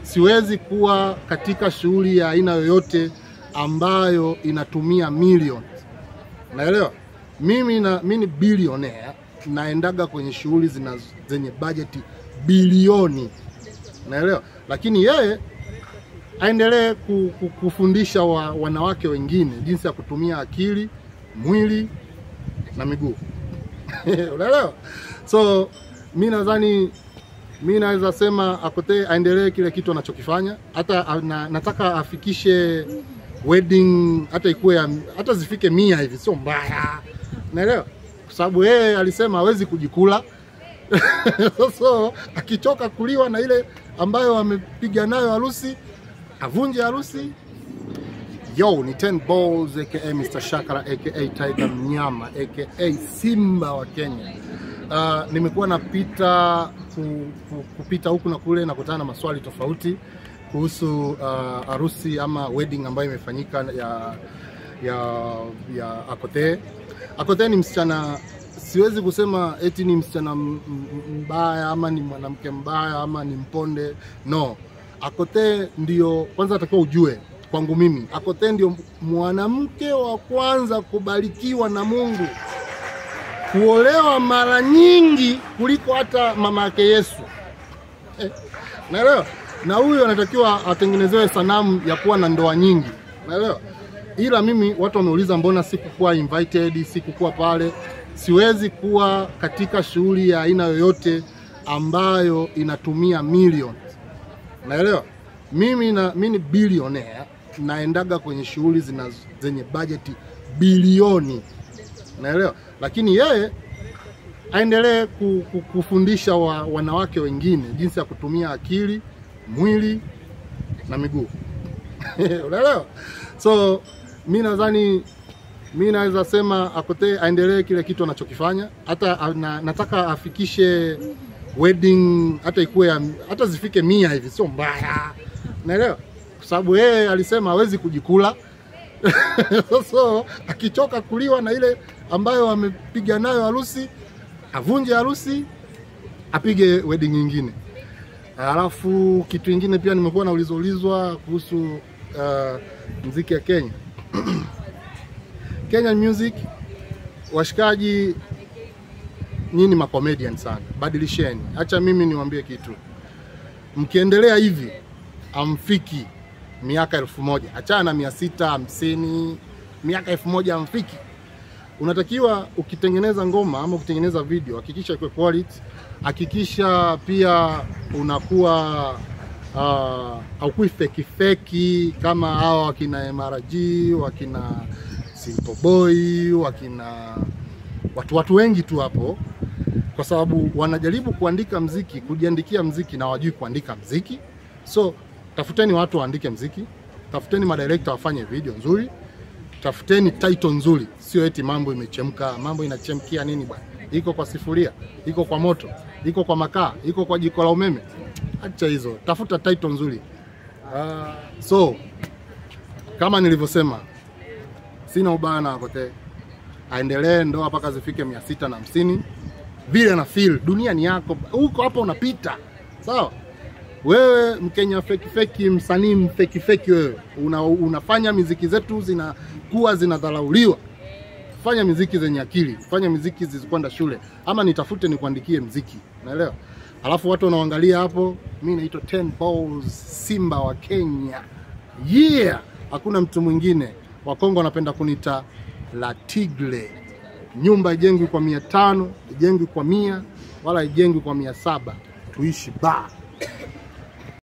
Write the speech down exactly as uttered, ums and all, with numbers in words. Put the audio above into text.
siwezi kuwa katika shughuli ya aina yoyote ambayo inatumia milioni. Naelewa? Mimi na mimi ni billionaire, naendaga kwenye shughuli zenye budget bilioni. Naelewa? Lakini yeye aendelee kufundisha wa, wanawake wengine jinsi ya kutumia akili, mwili na miguu. Unaelewa? So mimi nadhani mimi naweza sema Akothee aendelee kile kitu anachokifanya. Hata na, nataka afikishe wedding hata ikuwe hata zifike mia hivi, sio mbaya. Unaelewa? Kwa sababu yeye alisema hawezi kujikula. So akichoka kuliwa na ile ambayo amepiga nayo harusi, avunje harusi. Yo, ni ten Ballz aka Mister Shakara aka Tiger Mnyama aka Simba wa Kenya. Uh, nimekuwa napita ku, ku, kupita huku na kule na kutana na maswali tofauti kuhusu uh, harusi ama wedding ambayo imefanyika ya ya ya Akothee. Akothee ni msichana, siwezi kusema eti ni msichana mbaya ama ni mwanamke mbaya ama ni mponde. No. Akothee ndio kwanza atakiwa ujue kwangu mimi. Akothee ndio mwanamke wa kwanza kubarikiwa na Mungu kuolewa mara nyingi kuliko hata mama yake Yesu. Eh, naelewa? Na huyu anatakiwa atengenezewe sanamu ya kuwa na ndoa nyingi. Naelewa? Ila mimi watu wameuliza mbona sikukuwa invited, sikukuwa pale. Siwezi kuwa katika shughuli ya aina yoyote ambayo inatumia milioni. Naelewa? Mimi na mimi ni billionaire, naendaga kwenye shughuli zenye budget bilioni. Naelewa? Lakini yeye aendelee kufundisha wa, wanawake wengine jinsi ya kutumia akili, mwili na miguu. Unaelewa? So mimi nadhani mimi naweza sema Akothee aendelee kile kitu anachokifanya. Hata na, nataka afikishe wedding hata ikuwe hata zifike mia hivi, sio mbaya. Unaelewa? Kwa sababu yeye alisema hawezi kujikula. So akichoka kuliwa na ile ambayo amepiga nayo harusi, avunje harusi, apige wedding nyingine. Alafu kitu kingine pia nimekuwa naulizwa ulizwa kuhusu uh, muziki ya Kenya. Kenyan music, washikaji nyinyi ma comedian sana, badilisheni. Acha mimi niwaambie kitu. Mkiendelea hivi amfiki miaka elfu moja. Achana na mia sita hamsini, miaka elfu moja amfiki. Unatakiwa ukitengeneza ngoma ama ukitengeneza video, hakikisha iko quality, hakikisha pia unakuwa uh, haukui fake fake kama hao wakina M R G, wakina Simple Boy, wakina watu watu wengi tu hapo, kwa sababu wanajaribu kuandika mziki, kujiandikia mziki na wajui kuandika mziki. So tafuteni watu waandike mziki, tafuteni madirector wafanye video nzuri, tafuteni title nzuri, sio eti mambo imechemka, mambo inachemkia nini bwana. Iko kwa sifuria, iko kwa moto, iko kwa makaa, iko kwa jiko la umeme. Acha hizo, tafuta title nzuri. Uh, so kama nilivyosema, sina ubaya na Akothee. Aendelee ndoa mpaka zifike mia sita na hamsini. Vile na feel, dunia ni yako. Huko hapo unapita. Sawa? Wewe Mkenya fake fake, msanii fake fake wewe. Una, unafanya muziki zetu zinakuwa zinadharauliwa. Fanya muziki zenye akili, fanya muziki zisizokwenda shule. Ama nitafute nikuandikie muziki. Unaelewa? Alafu watu wanaangalia hapo, mimi naitwa ten Ballz, Simba wa Kenya. Yeah, hakuna mtu mwingine. Wakongo wanapenda kunita La Tigre. Nyumba ijengwi kwa mia tano, ijengwi kwa mia, wala ijengwi kwa mia saba. Tuishi ba.